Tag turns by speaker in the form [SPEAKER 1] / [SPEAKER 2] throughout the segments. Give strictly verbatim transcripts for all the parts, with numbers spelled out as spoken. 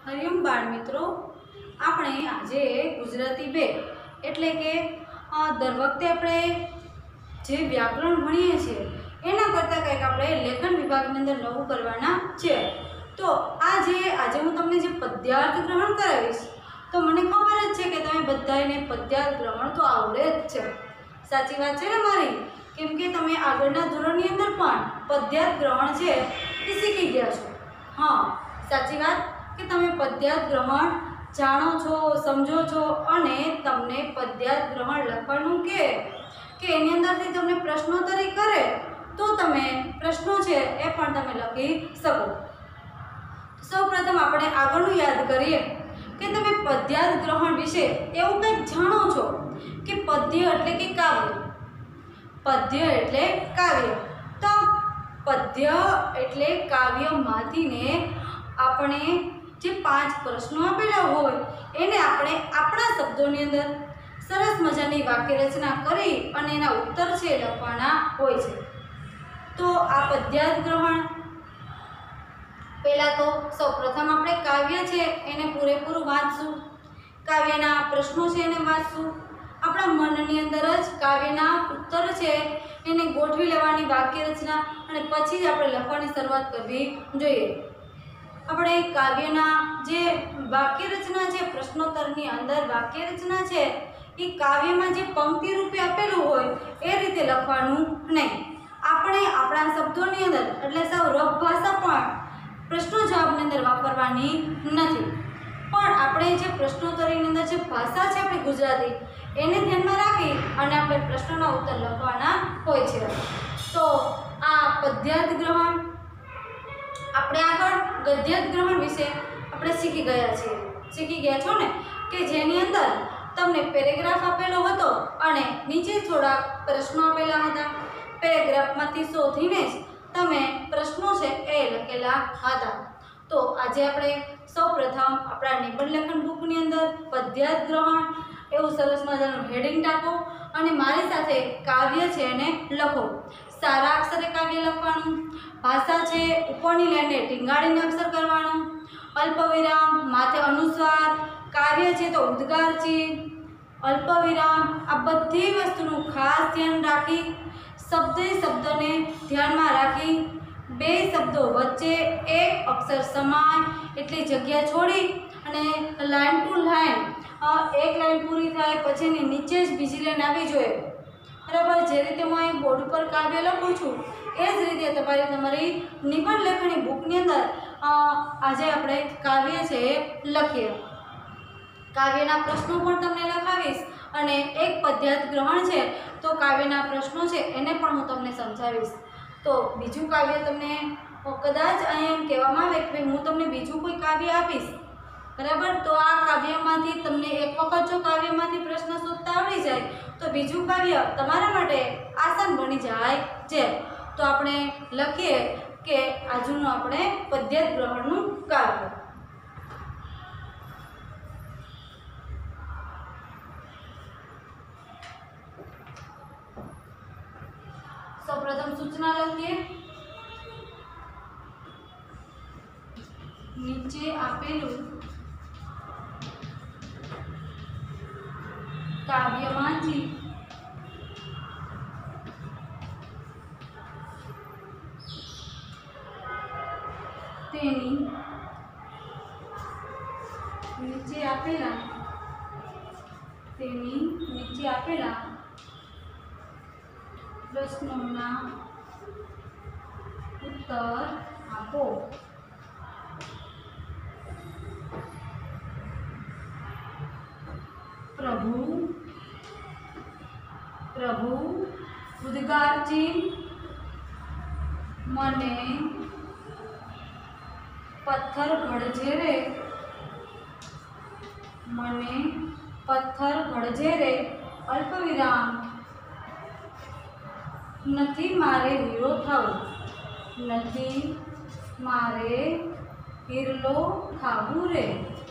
[SPEAKER 1] हरिओम बाळ मित्रों, આપણે આજે ગુજરાતી બે એટલે કે દર વખતે આપણે જે વ્યાકરણ ભણીએ છીએ એના કરતાં કંઈક આપણે લેખન વિભાગની અંદર નવું કરવાના છે। તો આજે આજે હું તમને જે પદ્યાર્થ ગ્રહણ કરાવીશ તો મને ખબર જ છે કે તમે બધાને પદ્યાર્થ ગ્રહણ તો આવડે જ છે। સાચી વાત છે ને મારી? કેમ કે તમે આગળના ધોરણની અંદર પણ પદ્યાર્થ ગ્રહણ છે એ શીખી ગયા છો। हाँ, साची बात कि तमे पद्यार्थ ग्रहण जाणो छो, समझो छो अने तमने पद्यार्थ ग्रहण लखवानुं के के एनी अंदरथी तमने प्रश्नोत्तरी करे तो तमे प्रश्नों छे ए पण तमे लखी शको। सौप्रथम आपणे आगळनुं याद करीए के तमे पद्यार्थ ग्रहण विषे एवुं कंईक जाणो छो कि पद्य एटले के काव्य। पद्य एटले काव्य। तो पद्य एटले काव्यमांथी ने આપણે જે પાંચ પ્રશ્નો આપેલા હોય એને આપણે આપણા શબ્દોની અંદર સરસ મજાની વાક્ય રચના કરી અને એના ઉત્તર છે લખવાના હોય છે। તો આ પદ્યાર્થ ગ્રહણ પહેલા તો સૌપ્રથમ આપણે કાવ્ય છે એને પૂરેપૂરું વાંચશું, કાવ્યના પ્રશ્નો છે એને વાંચશું, આપણા મનની અંદર જ કાવ્યના ઉત્તર છે એને ગોઠવી લેવાની વાક્ય રચના અને પછી જ આપણે લખવાની શરૂઆત કરવી જોઈએ। આપણે કાવ્યના જે વાક્ય રચના છે પ્રશ્નોત્તરની અંદર વાક્ય રચના છે એ કાવ્યમાં જે પંક્તિ રૂપે આપેલું હોય એ રીતે લખવાનું નહીં। આપણે આપણા શબ્દોની અંદર એટલે સાવ રફ ભાષા પણ પ્રશ્નો જવાબની અંદર વાપરવાની નથી, પણ આપણે જે પ્રશ્નોત્તરીની અંદર જે ભાષા છે આપણી ગુજરાતી એને ધ્યાનમાં રાખી અને આપણે પ્રશ્નોના ઉત્તર લખવાના હોય છે। તો આ પદ્યાર્થ ગ્રહણ આપણે આગળ ગદ્યાર્થ ગ્રહણ વિશે આપણે શીખી ગયા છીએ। શીખી ગયા છો ને કે જેની અંદર તમને પેરેગ્રાફ આપેલો હતો અને નીચે થોડા પ્રશ્નો આપેલા હતા। પેરેગ્રાફમાંથી શોધીને જ તમે પ્રશ્નો છે એ લખેલા હતા। તો આજે આપણે સૌપ્રથમ આપણા નિબંધ લેખન બુકની અંદર પદ્યાર્થ ગ્રહણ એવું સરસ મજાનું હેડિંગ ટાંકો અને મારી સાથે કાવ્ય છે એને લખો। સારા અક્ષરે કાવ્ય લખવાનું, ભાષા છે ઉપરની લાઈને ટીંગાડીને અક્ષર કરવાનું, અલ્પવિરામ માથે અનુસ્વાર, કાવ્ય છે તો ઉદ્ગાર ચિહ્ન, અલ્પવિરામ આ બધી વસ્તુનું ખાસ ધ્યાન રાખી શબ્દે શબ્દને ધ્યાનમાં રાખી બે શબ્દો વચ્ચે એક અક્ષર સમાય એટલી જગ્યા છોડી અને લાઈન ટુ લાઈન એક લાઈન પૂરી થાય પછી એની નીચે જ બીજી લાઈન આવી જોઈએ। बराबर जे रीते मैं बोर्ड पर काव्य लखूँ छूँ ए ज रीते तमारी तमारी निबंध लेखनी बुकनी अंदर आजे आपणे काव्य छे लखीए। काव्यना प्रश्नों पण तमने लखावीश अने एक पद्यार्थ ग्रहण छे तो काव्यना प्रश्नों छे एने पण हूँ तमने समजावीश। तो बीजू काव्य तमने कदाच अहींया एम कहेवामां आवे के हूँ तमने बीजू कोई काव्य आपीश, बराबर। तो आ काव्यमांथी तमने एक वखत जो काव्यमांथी प्रश्न शोधता आवडी जाय तो बीजू काव्य तमारा माटे आसान बनी जाय छे। तो आपणे लखीए के आजुनुं आपणे पद्यार्थ ग्रहणनुं काव्य। सौप्रथम सूचना लखीए। नीचे आपेलुं काव्यमांथी तेनी नीचे आपेला तेनी नीचे आपेला प्रश्नोना उत्तर आपो। प्रभु प्रभु उद्गार चिन्ह मने पत्थर घड़जे रे मने पत्थर घड़जे रे अल्पविराम नथी मारे हीरो थावुं नथी मारे हीरो थावुं रे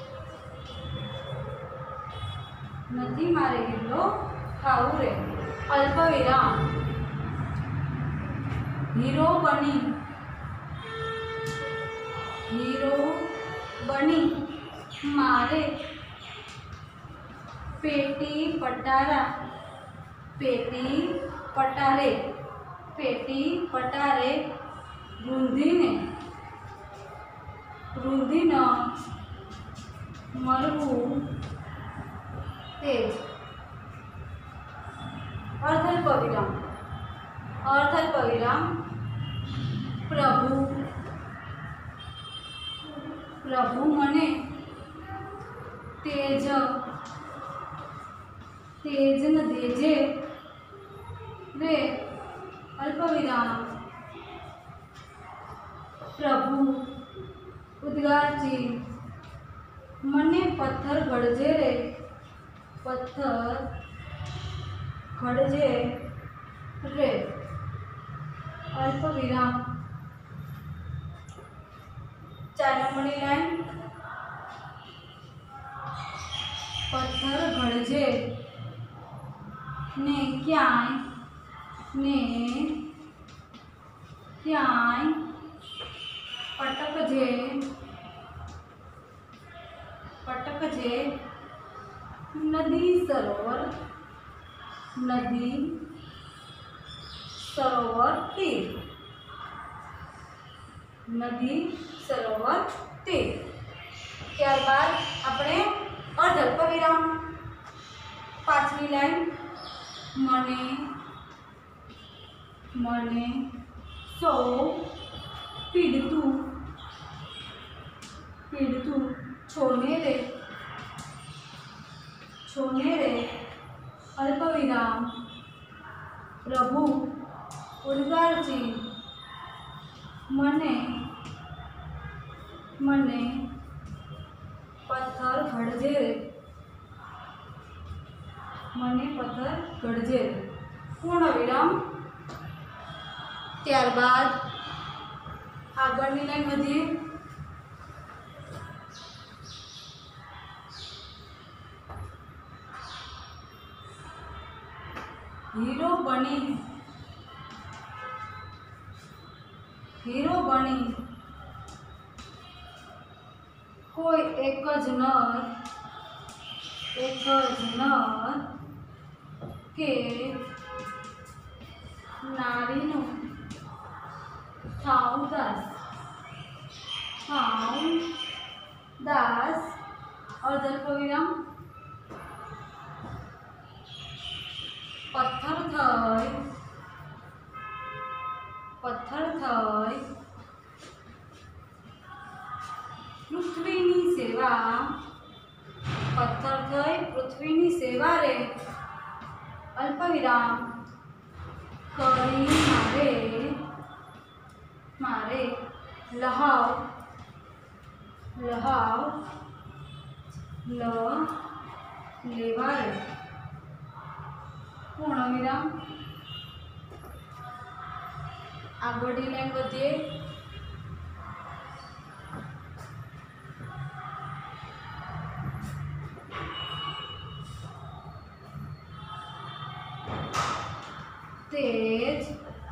[SPEAKER 1] नथी मारे हीरो थावुं रे अल्पविराम हीरो बनी हीरो बनी मारे पेटी पटारा पेटी पटारे पेटी पटारे रूंधीने रूंधीन मरवू तेज। अर्थाल्पविराम अर्थाल्पविराम प्रभु प्रभु मने तेज तेज न देजे रे अल्पविराम प्रभु उद्गार चिन्ह मने पत्थर गड़जे रे पत्थर गड़जे रे अल्पविराम। चार नंबरनी लाइन पत्थर गड़जे ने क्यांय ने क्यांय पटकजे पटकजे नदी सरोवर नदी सरोवर तीर नदी सरोवर तीर। ત્યારબાદ આપણે અર્ધઅલ્પવિરામ પાંચમી લાઈન મને મને સૌ પીડતું પીડતું છોને રે છોને રે अल्पविराम प्रभु उद्गार चिन्ह मने मने पत्थर गड़जे रे मने पत्थर गड़जे रे पूर्ण विराम। त्यारबाद आगळनी लाइन वधीए हीरो बनी हीरो बनी कोई एक ज नर एक ज नर के नारीनु थाऊ दास थाऊ दास अर्धअल्पविराम पत्थर थई पत्थर थई पृथ्वीनी सेवा पत्थर थई पृथ्वीनी सेवा रे अल्पविराम करी मारे मारे लहाव लहाव ल लेवा रे पूर्ण विराम। आगळनी लाइन वधीए तेज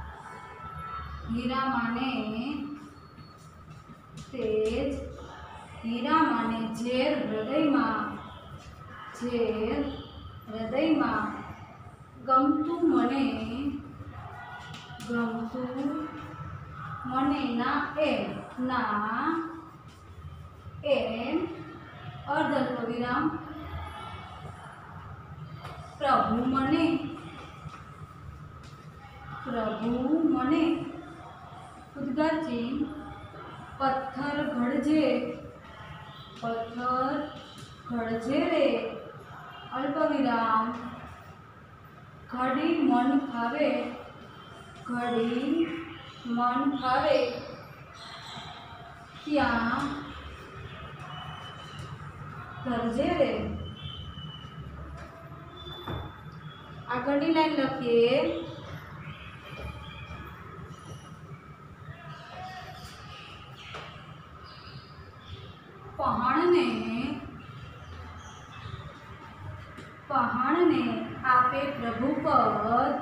[SPEAKER 1] हीरा माने तेज हीरा माने झेर हृदय में झेर हृदय में गमतु मने गमतु मने ना एम ना एम अर्धअल्पविराम प्रभु मने प्रभु मने उद्गार चिन्ह पत्थर गड़जे पत्थर गड़जे रे अल्पविराम घड़ी मन फावे घड़ी मन फावे त्या गरजे रे। आगळनी लाइन लखीए पहाड़ ने पहाड़ ने आपे प्रभु पद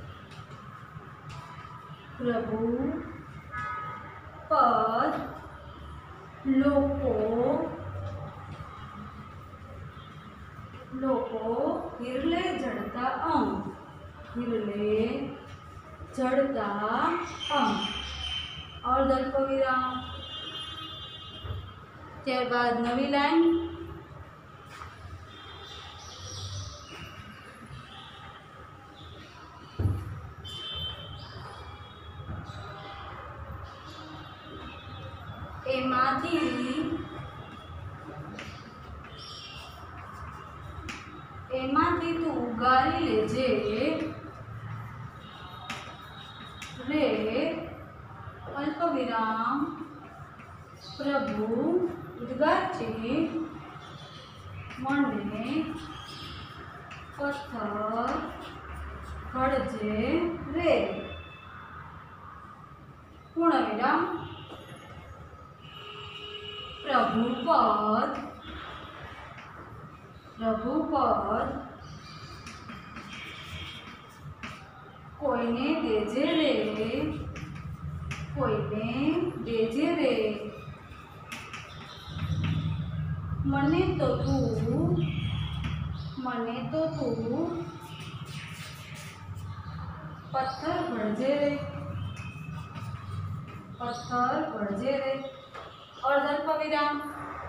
[SPEAKER 1] प्रभु पद लोको લોકો હિરલે જડતા અંગ, હિરલે જડતા અંગ, અર્ધ અલ્પવિરામ. ત્યારબાદ નવી લાઈન, એમાંથી એમાંથી તું ઉગારી લેજે રે અલ્પવિરામ પ્રભુ ઉદ્ગાર છે મને પથ્થર ઘડજે રે પૂર્ણવિરામ. પ્રભુપદ પ્રભુપદ કોઈને દેજે રે, કોઈને દેજે રે, મને તો તું મને તો તું પથ્થર ઘડજે રે, પથ્થર ઘડજે રે. અર્ધ અલ્પવિરામ.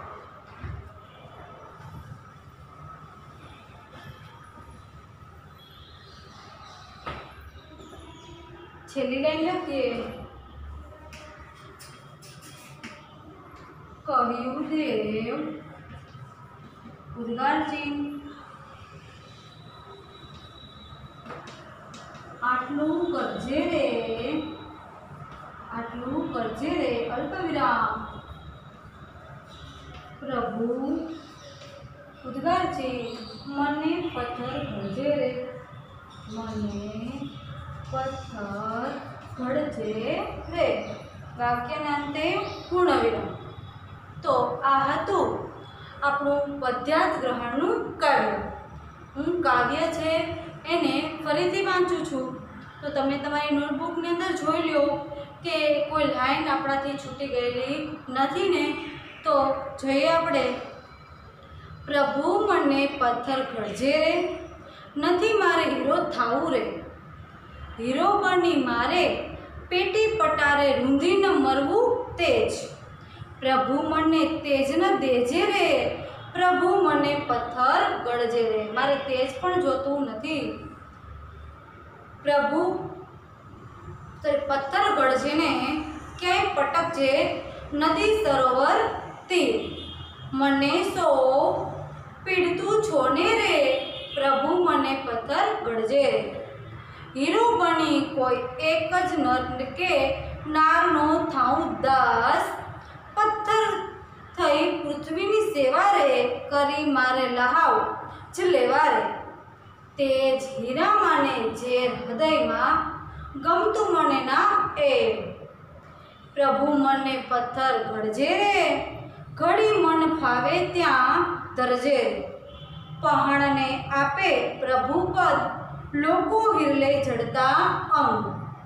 [SPEAKER 1] છેલ્લી લાઈન લખીએ. કહ્યું દેવ ઉદ્ગાર ચિહ્ન, આટલું કરજે રે, આટલું કરજે રે અલ્પવિરામ. પ્રભુ ઉદ્ગાર છે મને પથ્થર ઘડજે રે, મને પથ્થર ઘડજે રે. વાક્યના અંતે પૂર્ણવિરામ. તો આ હતું આપણું પદ્યાર્થ ગ્રહણનું કાવ્ય. હું કાવ્ય છે એને ફરીથી વાંચું છું, તો તમે તમારી નોટબુકની અંદર જોઈ લો કે કોઈ લાઈન આપણાથી છૂટી ગયેલી નથી ને. તો જોઈએ આપણે. પ્રભુ મને પથ્થર ઘડજે રે, નથી મારે હીરો થાવું રે, હીરો બની મારે પેટી પટારે રૂંધી ન મરવું તેજ. પ્રભુ મને તેજ ન દેજે રે, પ્રભુ મને પથ્થર ગળજે રે. મારે તેજ પણ જોતું નથી. પ્રભુ પથ્થર ગળજે ને ક્યાંય પટકજે નદી સરોવર તીર. મને સો પીડતું છોને રે, પ્રભુ મને પથ્થર ગળજે રે. હીરો બની કોઈ એક જ નર કે નારનો થાઉં દાસ, પથ્થર થઈ પૃથ્વીની સેવા રે, કરી મારે લહાવ જ લેવા રે. તેજ હીરામાં ને ઝેર હૃદયમાં, ગમતું મને ના એ. પ્રભુ મને પથ્થર ઘડજે રે, ઘડી મન ફાવે ત્યાં ધરજે રે. પહાણને આપે પ્રભુ પદ, લોકો હિરલે જડતા અંગ.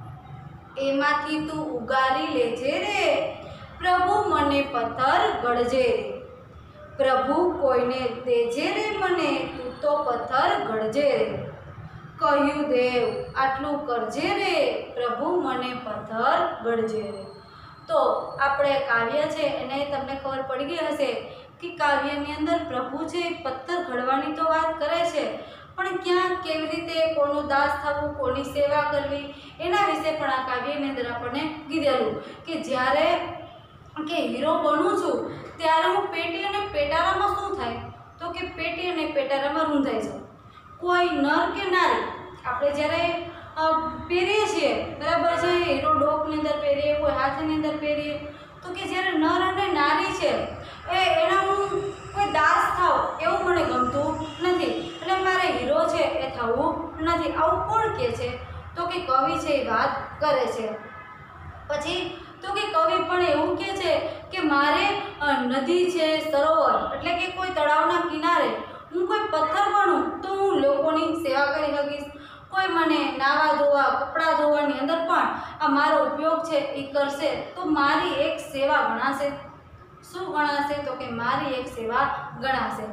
[SPEAKER 1] એમાંથી તું ઉગારી લેજે રે, પ્રભુ મને પથ્થર ગળજે રે. પ્રભુ કોઈને દેજે રે મને, તું તો પથ્થર ગળજે રે. કહ્યું દેવ આટલું કરજે રે, પ્રભુ મને પથ્થર ગળજે રે. તો આપણે કાવ્ય છે એને તમને ખબર પડી ગઈ હશે કે કાવ્યની અંદર પ્રભુ છે પથ્થર ઘડવાની તો વાત કરે છે, પણ ક્યાં કેવી રીતે કોનું દાસ થવું, કોની સેવા કરવી, એના વિશે પણ આ કાવ્યની અંદર આપણને કીધેલું કે જ્યારે કે હીરો બનું છું ત્યારે હું પેટી અને પેટારામાં શું થાય, તો કે પેટી અને પેટારામાં રૂંધાઈ જાઉં. કોઈ નર કે નારી આપણે જ્યારે પહેરીએ છીએ બરાબર છે, હીરો ડોકની અંદર પહેરીએ, કોઈ હાથની અંદર પહેરીએ, તો કે જ્યારે નર અને નારી છે એ એના હું કોઈ દાસ થાવ એવું મને ગમતું નથી, એટલે મારે હીરો છે એ થવું નથી. આવું કોણ કહે છે, તો કે કવિ છે એ વાત કરે છે. પછી તો કે કવિ પણ એવું કહે છે કે મારે નદી છે, સરોવર એટલે કે કોઈ તળાવના કિનારે હું કોઈ પથ્થર બનું તો હું લોકોની સેવા કરી શકીશ. કોઈ મને નાવા ધોવા, કપડાં ધોવાની અંદર પણ આ મારો ઉપયોગ છે એ કરશે તો મારી એક સેવા ગણાશે. શું ગણાશે, તો કે મારી એક સેવા ગણાશે.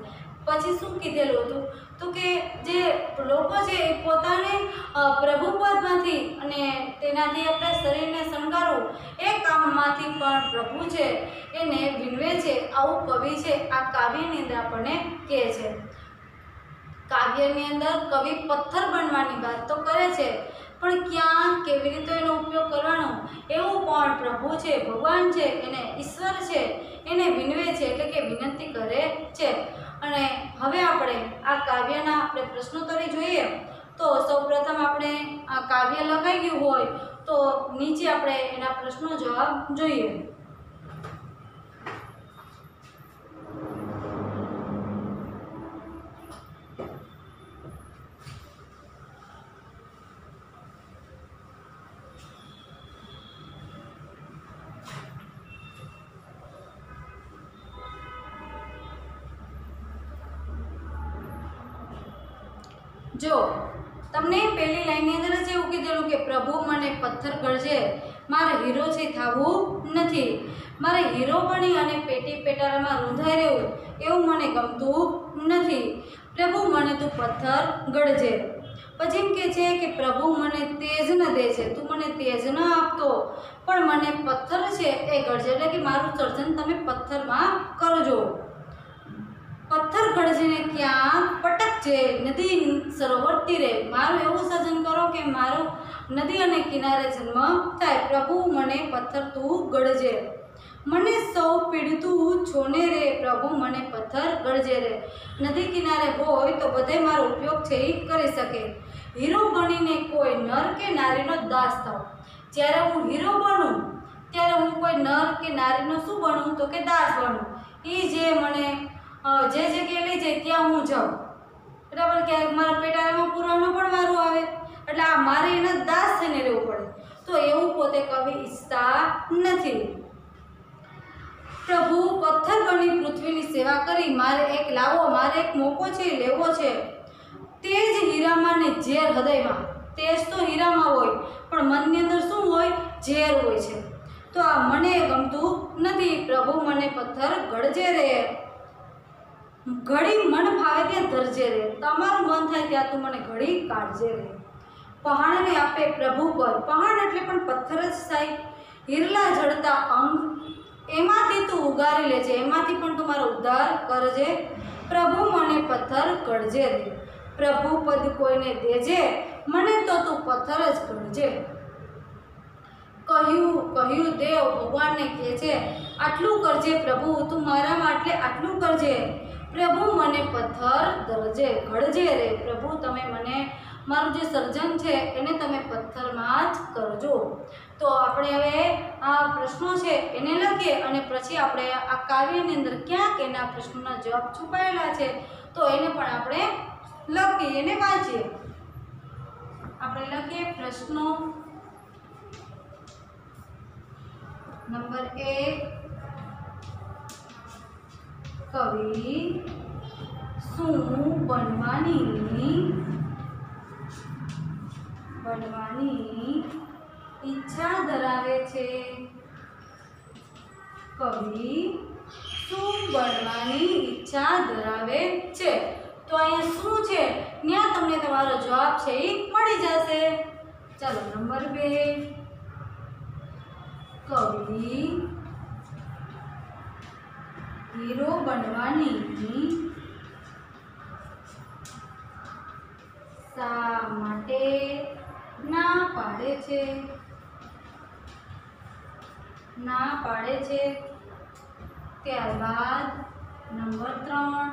[SPEAKER 1] પછી શું કીધેલું હતું તો કે જે લોકો છે એ પોતાને પ્રભુપદમાંથી અને તેનાથી આપણે શરીરને શણગારવું એ કામમાંથી પણ પ્રભુ છે એને વિનવે છે, આવું કવિ છે આ કાવ્યની અંદર આપણને કહે છે। કાવ્યની અંદર કવિ પથ્થર બનવાની વાત તો કરે છે, પણ ક્યાં કેવી રીતે એનો ઉપયોગ કરવાનો એવું પણ પ્રભુ છે, ભગવાન છે, એને ઈશ્વર છે એને વિનવે છે, એટલે કે વિનંતી કરે છે। અને હવે આપણે આ કાવ્યના આપણે પ્રશ્નોત્તરી જોઈએ તો સૌપ્રથમ આપણે આ કાવ્ય લખાઈ ગયું હોય તો નીચે આપણે એના પ્રશ્નો જવાબ જોઈએ। जो तमने पहली लाइन अंदर ज एवं कीधेलुं के प्रभु मने पत्थर गळजे मारे हीरो छे थावुं नथी, मारे हीरो बनी अने पेटी पेटारामां रूंधाई रहेवुं एवुं मने गमतुं नथी, प्रभु मने तू पत्थर गळजे। पछी एम कहे छे के प्रभु मने तेज न दे छे, तू मने तेज न आपतो पण मने पत्थर छे ए गळजे, એટલે કે મારું સર્જન તમે પથ્થરમાં કરજો। पत्थर गळजे ने क्या पटकजे नदी सरोवर तीरे, मारू एवं सर्जन करो के मारो नदी अने किनारे जन्म थाय, प्रभु मने पत्थर तू गळजे। मने सौ पीड़ितु छोने रे, प्रभु मने पत्थर गळजे रे। नदी किनारे होय तो बधे मारो उपयोग छे करी सके। हीरो बनीने कोई नर के नारीनो दास थाव, ज्यारे हूँ हीरो बनूं त्यारे हूँ कोई नर के नारीनो शुं बनूं तो के दास बनूं। ई जे मने जे जगह लई जाए त्या हूँ जाऊँ बराबर, क्या मारा पेटारामां पुरानो पण मारो आवे એટલે આ મારે એના દાસ થઈને રહેવું પડે, તો એવું પોતે કવિ ઈચ્છતા નથી। પ્રભુ પથ્થર બની પૃથ્વીની સેવા કરી મારે એક લાવો, મારે એક મોકો છે લેવો છે। તેજ હીરામાં ને ઝેર હૃદયમાં, તેજ તો હીરામાં હોય પણ મનની અંદર શું હોય, ઝેર હોય છે, તો આ મને ગમતું નથી, પ્રભુ મને પથ્થર ગળજે રે। घड़ी मन भावे त्या धरजे रे, तमारू मन थाय त्या तू मने घड़ी काढजे रे। पहाड़ ने आपे प्रभु पर, पहाड़ एटले पण पत्थर ज थाय, हिरला जड़ता अंग एमांथी तू उगारी लेजे, एमांथी पण तू मारो उद्धार करजे। प्रभु मने पत्थर गळजे रे, प्रभु पद कोईने देजे, मने तो तू पत्थर ज गळजे। કહ્યું કહ્યું દેવ ભગવાનને કહે છે આટલું કરજે પ્રભુ, તું મારા માટે આટલું કરજે। પ્રભુ મને પથ્થર ગળજે ગળજે રે, પ્રભુ તમે મને મારું જે સર્જન છે એને તમે પથ્થરમાં જ કરજો। તો આપણે હવે આ પ્રશ્નો છે એને લખીએ અને પછી આપણે આ કાવ્યની અંદર ક્યાંક એના પ્રશ્નોના જવાબ છુપાયેલા છે તો એને પણ આપણે લખીએ એને વાંચીએ। આપણે લખીએ પ્રશ્નો नंबर एक, कवि शू बनवानी बनवानी इच्छा धरावे छे, कवि शू बनवानी इच्छा धरावे छे। तो अहींया शू छे न्या तमने तमारो जवाब छे ई मळी जशे। चलो नंबर बे, कवि हीरो बनवानी शा माटे ना पाड़े छे, ना पाड़े छे। त्यारबाद नंबर त्रण,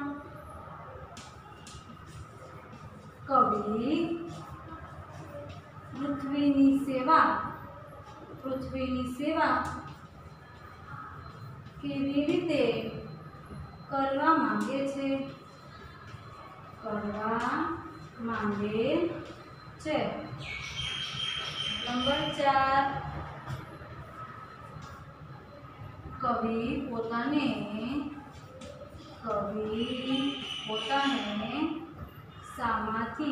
[SPEAKER 1] कवि पृथ्वीनी सेवा पृथ्वीनी सेवा केवी रीते करवा मांगे छे, करवा मांगे छे। नंबर चार, कवि पोताने कवि पोताने सामाथी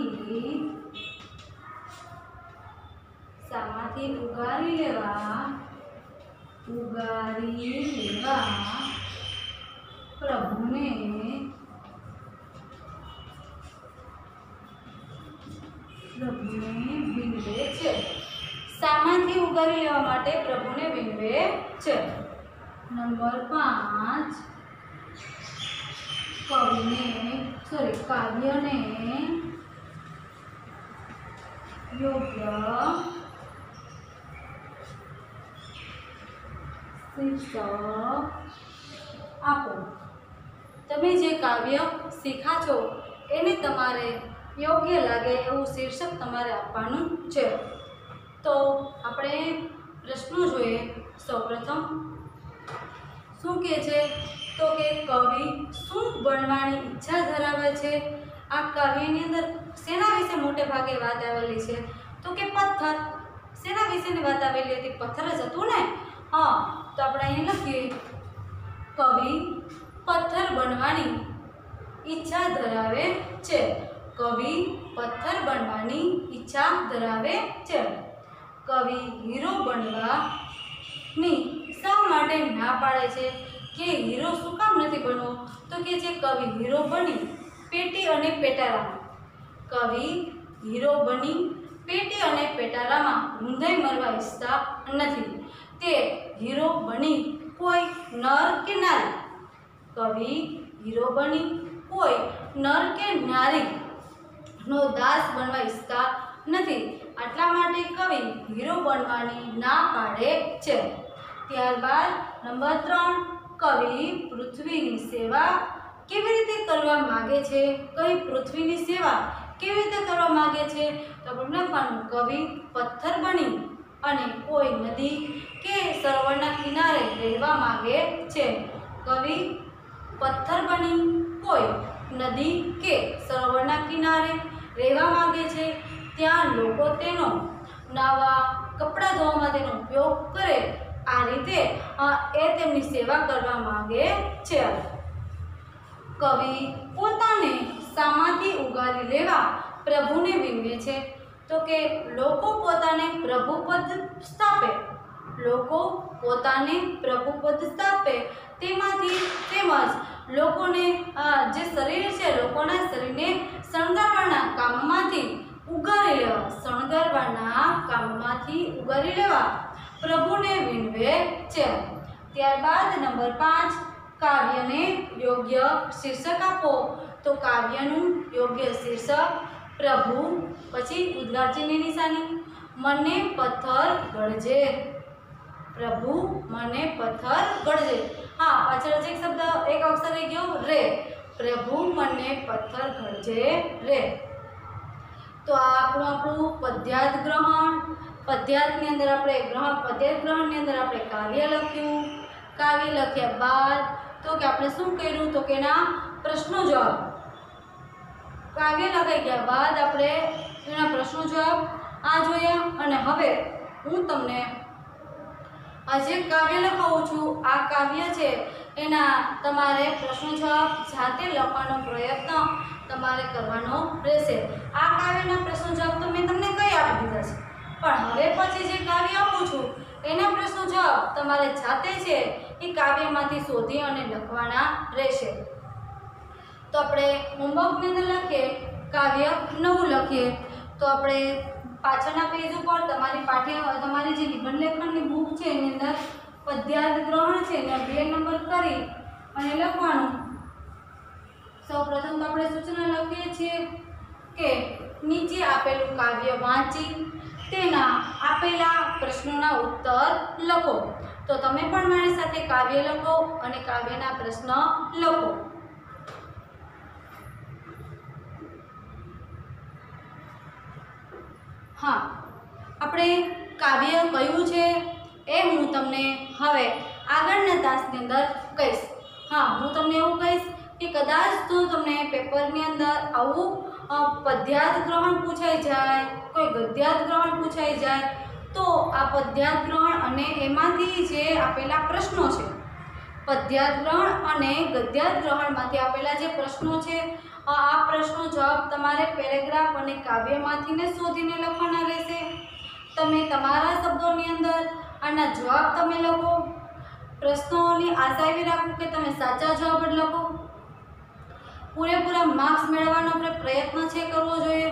[SPEAKER 1] सामाथी उगारी लेवा उगारी लेवा प्रभु ने છે. શામાંથી ઉગારી લેવા માટે પ્રભુને વિનવે છે. નંબર પાંચ, કવિને સોરી કાવ્યને યોગ્ય શીર્ષક આપો. તમે જે કાવ્ય શીખા છો એને તમારે યોગ્ય લાગે એવું શીર્ષક તમારે આપવાનું છે. તો આપણે પ્રશ્નો જોઈએ. સૌપ્રથમ શું કહે છે? તો કે કવિ શું બનવાની ઈચ્છા ધરાવે છે? આ કાવ્યની અંદર શેના વિશે મોટે ભાગે વાત આવેલી છે? તો કે પથ્થર. શેના વિશેની વાત આવેલી હતી? પથ્થર જ હતું ને. હા, તો આપણે અહીંયા લખીએ, કવિ પથ્થર બનવાની ઈચ્છા ધરાવે છે. કવિ પથ્થર બનવાની ઈચ્છા ધરાવે છે. કવિ હીરો બનવાની શા માટે ના પાડે છે? કે હીરો શું કામ નથી બનવો? તો કે છે કવિ હીરો બની પેટી અને પેટારામાં કવિ હીરો બની પેટી અને પેટારામાં ઊંધાઈ મરવા ઈચ્છતા નથી. તે હીરો બની કોઈ નર કે નારી કવિ હીરો બની કોઈ નર કે નારી નો દાસ બનવા ઈચ્છતા નથી. આટલા માટે કવિ હીરો બનવાની ના પાડે છે. ત્યારબાદ નંબર ત્રણ, કવિ પૃથ્વીની સેવા કેવી રીતે કરવા માગે છે? કવિ પૃથ્વીની સેવા કેવી રીતે કરવા માગે છે? તો આપણે લખવાનું, કવિ પથ્થર બની અને કોઈ નદી કે સરોવરના કિનારે રહેવા માગે છે. કવિ પથ્થર બની કોઈ નદી કે સરોવરના કિનારે રહેવા માગે છે. ત્યાં લોકો તેનો નાવા, કપડાં ધોવામાં તેનો ઉપયોગ કરે. આ રીતે એ તેમની સેવા કરવા માગે છે. કવિ પોતાને શામાંથી ઉગારી લેવા પ્રભુને વિનવે છે? તો કે લોકો પોતાને પ્રભુપદ સ્થાપે લોકો પોતાને પ્રભુપદ સ્થાપે તેમાંથી તેમજ લોકોને જે શરીર છે લોકોના શરીરને શણગારવાના કામમાંથી ઉગારી લેવા શણગારવાના કામમાંથી ઉગારી લેવા પ્રભુને વિનવે છે. ત્યારબાદ નંબર પાંચ, કાવ્યને યોગ્ય શીર્ષક આપો. તો કાવ્યનું યોગ્ય શીર્ષક પ્રભુ, પછી ઉદ્ગાર ચિહ્નની નિશાની, મને પથ્થર ગળજે. પ્રભુ મને પથ્થર ગળજે. હા, પાછળ એક શબ્દ એક અક્ષર રહી ગયો, રે. પ્રભુ મને પથ્થર ગળજે રે. તો આ આપણું આપણું પદ્યાર્થ ગ્રહણ. પદ્યાર્થની અંદર આપણે ગ્રહણ પદ્યાર્થ ગ્રહણની અંદર આપણે કાવ્ય લખ્યું. કાવ્ય લખ્યા બાદ તો કે આપણે શું કર્યું? તો કે એના પ્રશ્નો જવાબ. કાવ્ય લખાઈ ગયા બાદ આપણે એના પ્રશ્નો જવાબ આ જોયા. અને હવે હું તમને આ જે કાવ્ય લખાવું છું આ કાવ્ય છે એના તમારે પ્રશ્નો જવાબ જાતે લખવાનો પ્રયત્ન તમારે કરવાનો રહેશે. આ કાવ્યના પ્રશ્નો જવાબ તો મેં તમને કઈ આપી દીધા છે, પણ હવે પછી જે કાવ્ય આપું છું એના પ્રશ્નો જવાબ તમારે જાતે છે એ કાવ્યમાંથી શોધી અને લખવાના રહેશે. તો આપણે હોમવર્કની અંદર લખીએ, કાવ્ય નવું લખીએ. તો આપણે પાછળના પેજ ઉપર તમારી પાઠ્ય તમારી જે નિબંધ લેખનની બુક છે એની અંદર પદ્યાર્થ ગ્રહણ છે એને બે નંબર કરી અને લખવાનું. સૌપ્રથમ તો આપણે સૂચના લખીએ છીએ કે નીચે આપેલું કાવ્ય વાંચી તેના આપેલા પ્રશ્નોના ઉત્તર લખો. તો તમે પણ મારી સાથે કાવ્ય લખો અને કાવ્યના પ્રશ્ન લખો. હા, આપણે કાવ્ય કયું છે એ હું તમને હવે આગળના તાસની અંદર કહીશ. હા, હું તમને એવું કહીશ કે કદાચ તો તમને પેપરની અંદર આવું પદ્યાર્થ ગ્રહણ પૂછાઈ જાય, કોઈ ગદ્યાર્થ ગ્રહણ પૂછાઈ જાય, તો આ પદ્યાર્થ ગ્રહણ અને એમાંથી જે આપેલા પ્રશ્નો છે, પદ્યાર્થ ગ્રહણ અને ગદ્યાર્થ ગ્રહણમાંથી આપેલા જે પ્રશ્નો છે આ પ્રશ્નો જવાબ તમારે પેરેગ્રાફ અને કાવ્યમાંથીને શોધીને લખવાના રહેશે. તમે તમારા શબ્દોની અંદર આના જવાબ તમે લખો. પ્રશ્નોની આશા એવી રાખો કે તમે સાચા જવાબ જ લખો. પૂરેપૂરા માર્ક્સ મેળવવાનો આપણે પ્રયત્ન છે કરવો જોઈએ.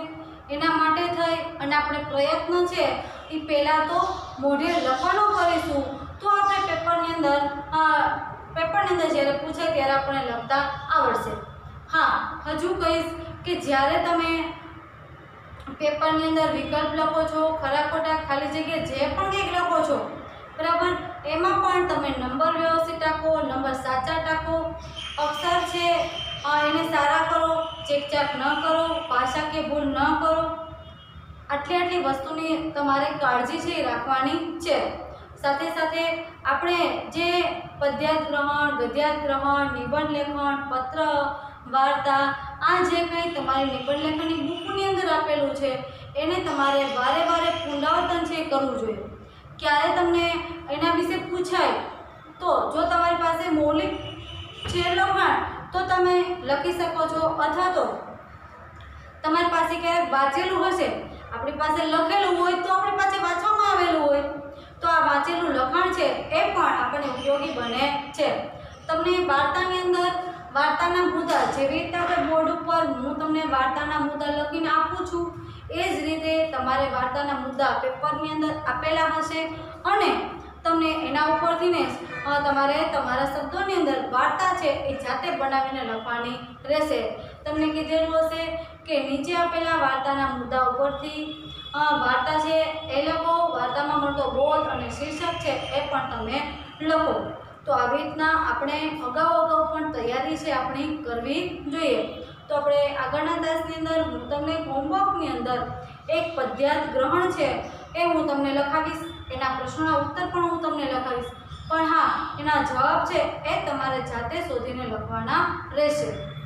[SPEAKER 1] એના માટે થઈ અને આપણે પ્રયત્ન છે એ પહેલાં તો મોઢે લખવાનો કરીશું, તો આપણે પેપરની અંદર પેપરની અંદર જ્યારે પૂછે ત્યારે આપણને લખતા આવડશે. હા, હજુ કહીશ કે જ્યારે તમે પેપરની અંદર વિકલ્પ લખો છો, ખરા ખોટા ખાલી જગ્યા જે પણ કંઈક લખો છો, બરાબર, એમાં પણ તમે નંબર વ્યવસ્થિત ટાંકો, નંબર સાચા ટાંકો, અક્ષર છે એને સારા કરો, ચેકચાક ન કરો, ભાષા કે ભૂલ ન કરો. આટલી આટલી વસ્તુની તમારે કાળજી છે એ રાખવાની છે. સાથે સાથે આપણે જે પદ્યાર્થ ગ્રહણ, ગદ્યાર્થ ગ્રહણ, નિબંધ લેખન, પત્ર, વાર્તા, આ જે કંઈ તમારી નિબંધ લેખનની બુકની અંદર આપેલું છે એને તમારે વારે વારે પુનરાવર્તન છે કરવું જોઈએ. ક્યારે તમને એના વિશે પૂછાય તો જો તમારી પાસે મૌલિક છે લખાણ તો તમે લખી શકો છો, અથવા તો તમારી પાસે ક્યારેક વાંચેલું હશે, આપણી પાસે લખેલું હોય તો આપણી પાસે વાંચવામાં આવેલું હોય તો આ વાંચેલું લખાણ છે એ પણ આપણને ઉપયોગી બને છે. તમને વાર્તાની અંદર વાર્તાના મુદ્દા જેવી રીતે આપણે બોર્ડ ઉપર હું તમને વાર્તાના મુદ્દા લખીને આપું છું એ જ રીતે તમારે વાર્તાના મુદ્દા પેપરની અંદર આપેલા હશે અને તમને એના ઉપરથી ને તમારે તમારા શબ્દોની અંદર વાર્તા છે એ જાતે બનાવીને લખવાની રહેશે. તમને કીધેલું હશે કે નીચે આપેલા વાર્તાના મુદ્દા ઉપરથી વાર્તા છે એ લખો, વાર્તામાં મળતો બોધ અને શીર્ષક છે એ પણ તમે લખો. તો આવી રીતના આપણે અગાઉ અગાઉ પણ તૈયારી છે આપણી કરવી જોઈએ. તો આપણે આગળના તાસની અંદર હું તમને હોમવર્કની અંદર એક પદ્યાર્થ ગ્રહણ છે એ હું તમને લખાવીશ, એના પ્રશ્નોના ઉત્તર પણ હું તમને લખાવીશ, પણ હા, એના જવાબ છે એ તમારે જાતે શોધીને લખવાના રહેશે.